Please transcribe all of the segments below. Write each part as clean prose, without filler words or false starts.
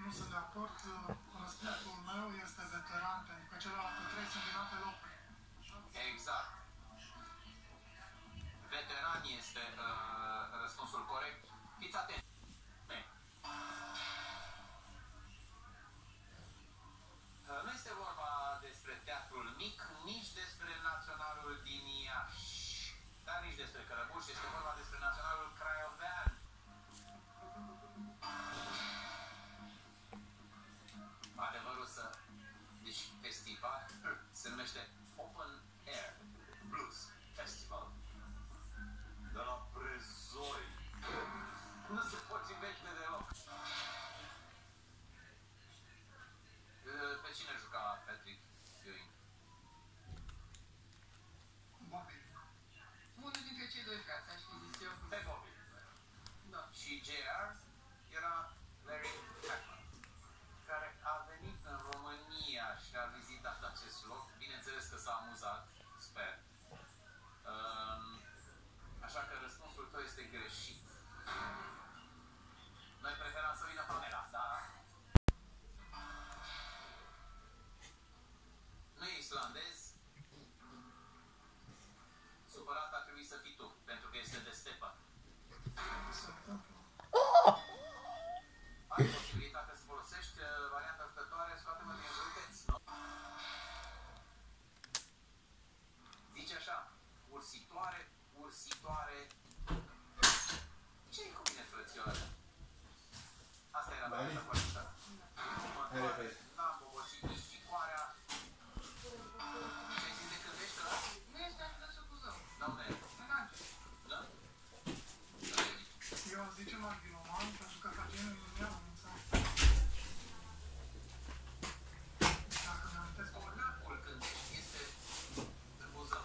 nu sunt de acord. Răspunsul meu este veteran, pentru că celelalte trei sunt din alte locuri. Exact. Veteran este răspunsul corect. Fiți atenți. Nu este vorba despre teatrul mic, nici despre naționalul din Iași, dar nici despre Cărăbuș, este vorba despre naționalul craiovean. Adevărul deci festival se numește Open Air Blues Festival. De la Prezoi. Nu se potrivește deloc. Pe cine juca Patrick Ewing? Bobby. Unul dintre cei doi frați, aș fi zis eu. Pe Bobby. Da. Și JR era Larry Hackman, care a venit în România și a vizitat acest loc. Bineînțeles că s-a amuzat, sper. Așa că răspunsul tău este greșit. Noi preferam să vină Pamela, dar nu e islandez. Supărat ar trebui să fii tu, pentru că este de stepă. Ai posibilitatea să folosești varianta ajutătoare, scoate-mă din rupeți, nu? Zice așa, ursitoare, ursitoare. Ce-i cu mine, frățioare? Asta era varianta corectă. N-am bobocit nici cicoarea. Ce-ai zis de când ești ăla? Nu este așa de supuzăm. Doamne, În Angel. da? Eu zice Marghiloman, pentru că Caginul nu mi-a anunțat. Dacă mi-amintesc o Cornacul când este în buză.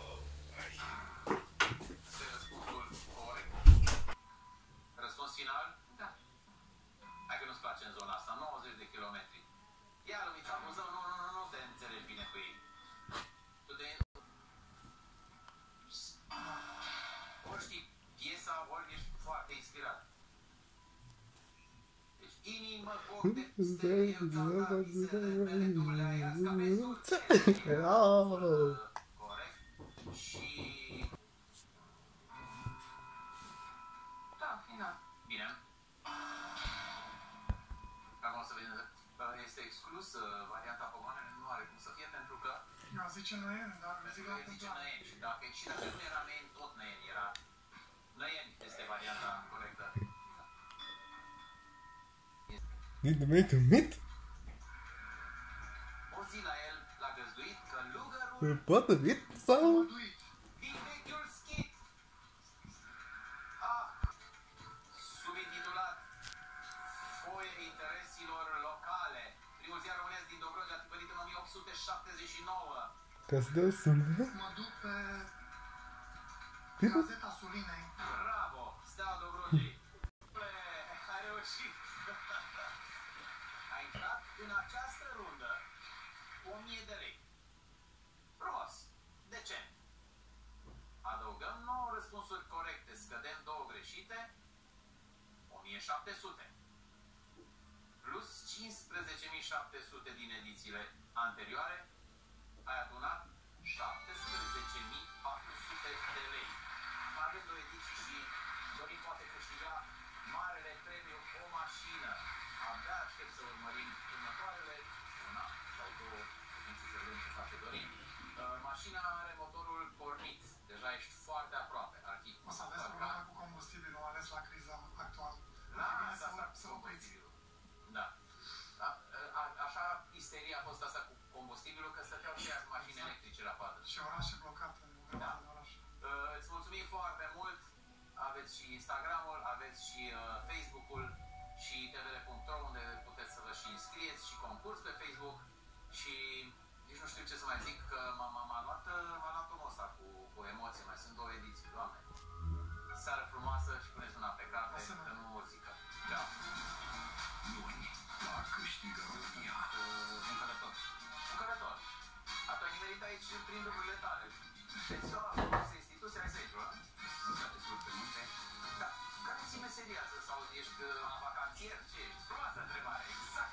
Este răspunsul corect. Răspuns final? Da. Hai că nu-ți place în zona asta, 90 de kilometri. Ia, Lumița Buzău, nu te înțelegi bine cu ei. Tu de... Ori știi piesa, ori ești foarte inspirat. Deci, inimă, foc de sterie, țata, visele mele, tu le-ai ca pe surse. Corect. Și... Da, final. Bine. Acum o să vedem. Este exclus varianta pogoanele, nu are cum să fie, pentru că Eu zice Năieni, dar pentru zic că la zice Năieni. Și dacă nu era Năieni, tot Năieni era. Năieni este varianta corectă. Need to make a meat? O zi la el l-a găzduit călugărul Poate meat sau? Măduit. din vechiul schit. Subintitulat Foie interesilor locale. Primul ziar românesc din Dobrogea, tipărit în 1879. Ca să dau sună? Mă duc pe Pipu? Gazeta Sulinei. Bravo! Steaua Dobrogei! A reușit! A intrat în această rundă 1000 de lei. Frumos! Decent! Adăugăm 9 răspunsuri corecte, scădem 2 greșite, 1700. Plus 15.700 din edițiile anterioare, ai adunat 17.400 de lei. Mai avem 2 ediții și Dorin poate câștiga marele premiu, o mașină. Abia aștept să urmărim următoarele, una sau două ediții, să vedem ce face Dorin. Mașina are motorul pornit, deja ești foarte aproape. Ar fi O să aveți probleme cu combustibilul, ales la criza actuală. Da, Ar fi bine asta să cu opriți. combustibilul. Da. Așa isteria a fost asta cu combustibilul, că stăteau și azi mașini electrice la padă. Și orașe blocate în grămadă Da. de orașe. Îți mulțumim foarte mult. Aveți și Instagramul, aveți și Facebook-ul și tvr.ro, unde puteți să vă și înscrieți și concurs pe Facebook. Și nici nu știu ce să mai zic, că m-a luat omul ăsta cu emoție. Mai sunt 2 ediții, Doamne. Seară frumoasă și puneți una pe carte, că nu o zică. Ceau. Luni, la câștigă România. Un călător. Un călător. Atunci ai nimerit aici prin lucrurile tale. Deci, frumoase instituții, ai să aici, nu? Te surp pe munte. Da. Care ți meseria asta? Sau ești vacanțier? Ce ești? Frumoasă întrebare. Exact.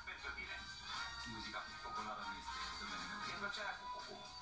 aia cu cucu.